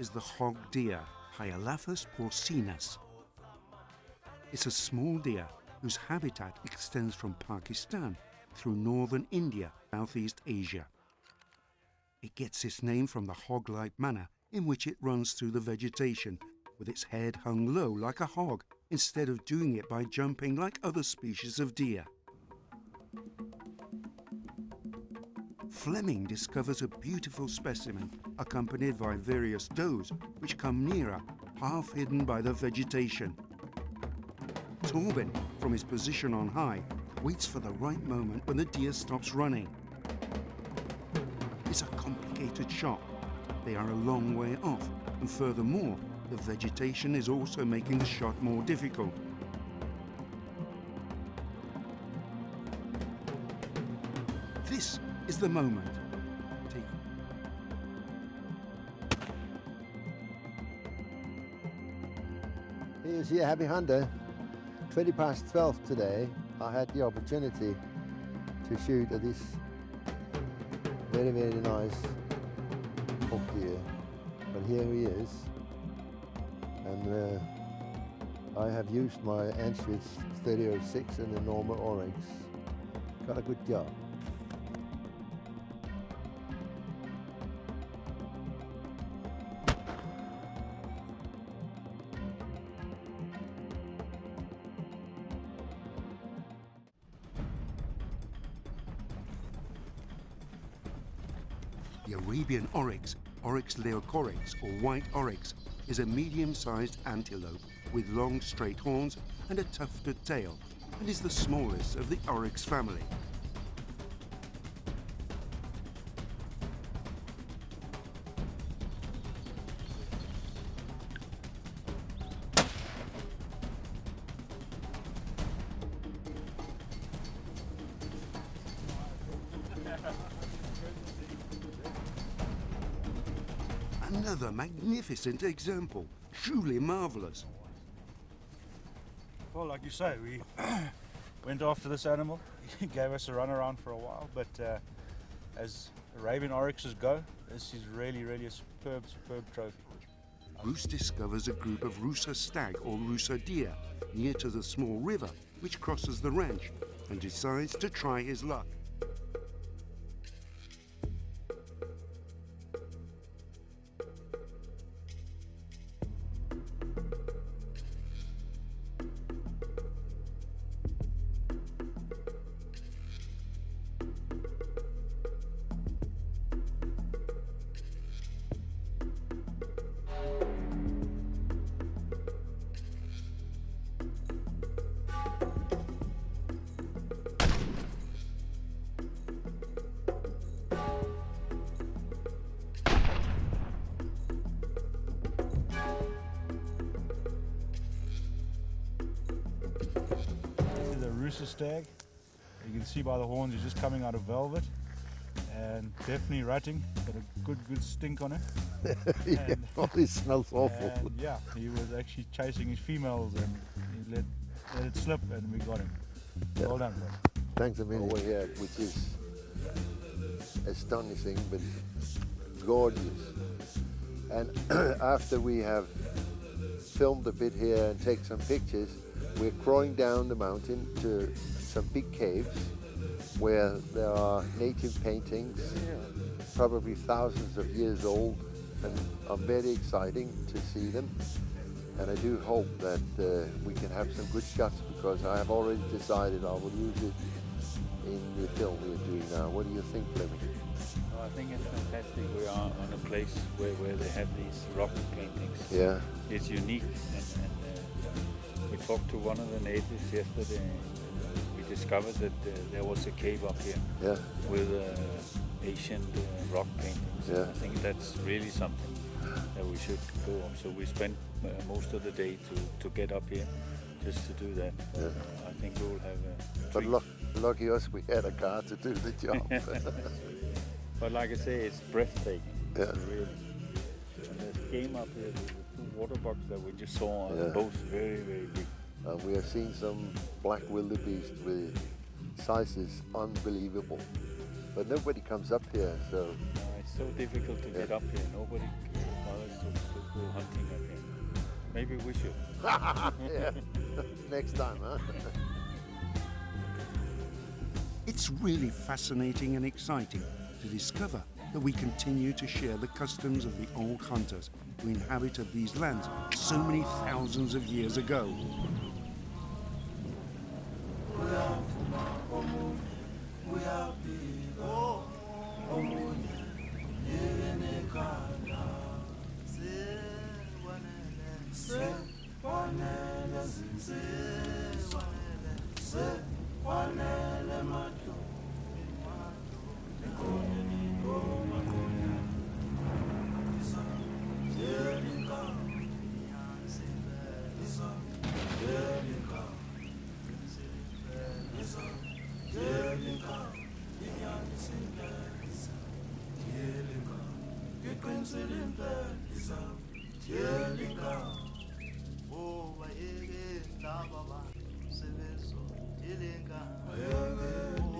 is the hog deer, Hyelaphus porcinus. It's a small deer whose habitat extends from Pakistan through northern India, Southeast Asia. It gets its name from the hog-like manner in which it runs through the vegetation, with its head hung low like a hog, instead of doing it by jumping like other species of deer. Fleming discovers a beautiful specimen accompanied by various does which come nearer, half hidden by the vegetation. Torben, from his position on high, waits for the right moment when the deer stops running. It's a complicated shot. They are a long way off, and furthermore, the vegetation is also making the shot more difficult. This is the moment. Here you see a happy hunter. 20 past 12 today, I had the opportunity to shoot at this very, very nice hog deer. But here he is. And I have used my Anschutz 3006 and the normal Oryx. Got a good job. The Arabian oryx, Oryx leucoryx or white oryx, is a medium-sized antelope with long straight horns and a tufted tail, and is the smallest of the oryx family. Another magnificent example, truly marvelous. Well, like you say, we went after this animal. He gave us a run around for a while, but as Arabian oryxes go, this is really, really a superb, superb trophy. Bruce discovers a group of Rusa stag or Rusa deer near to the small river which crosses the ranch, and decides to try his luck. Rusa stag. You can see by the horns he's just coming out of velvet and definitely rutting. Got a good stink on it. Yeah, it smells awful. And yeah, he was actually chasing his females and he let it slip and we got him. Yeah. Well done, bro. Thanks a million. Over here, which is astonishing but gorgeous. And after we have filmed a bit here and take some pictures, we're crawling down the mountain to some big caves where there are native paintings, probably thousands of years old, and are very exciting to see them. And I do hope that we can have some good shots, because I have already decided I will use it in the film we are doing now. What do you think, Fleming? I think it's fantastic. We are on a place where they have these rock paintings. Yeah. It's unique. And we talked to one of the natives yesterday. We discovered that there was a cave up here with ancient rock paintings. Yeah. I think that's really something that we should go on. So we spent most of the day to get up here just to do that. Yeah. I think we will have a treat. But lucky us, we had a car to do the job. But like I say, it's breathtaking. Yeah. Really. And there's game up here, the 2 water bucks that we just saw, are both very, very big. We have seen some black wildebeest with sizes unbelievable. But nobody comes up here, so... it's so difficult to get up here. Nobody bothers to hunting again. Maybe we should. Yeah. Next time, huh? It's really fascinating and exciting to discover that we continue to share the customs of the old hunters who inhabited these lands so many thousands of years ago. Oh,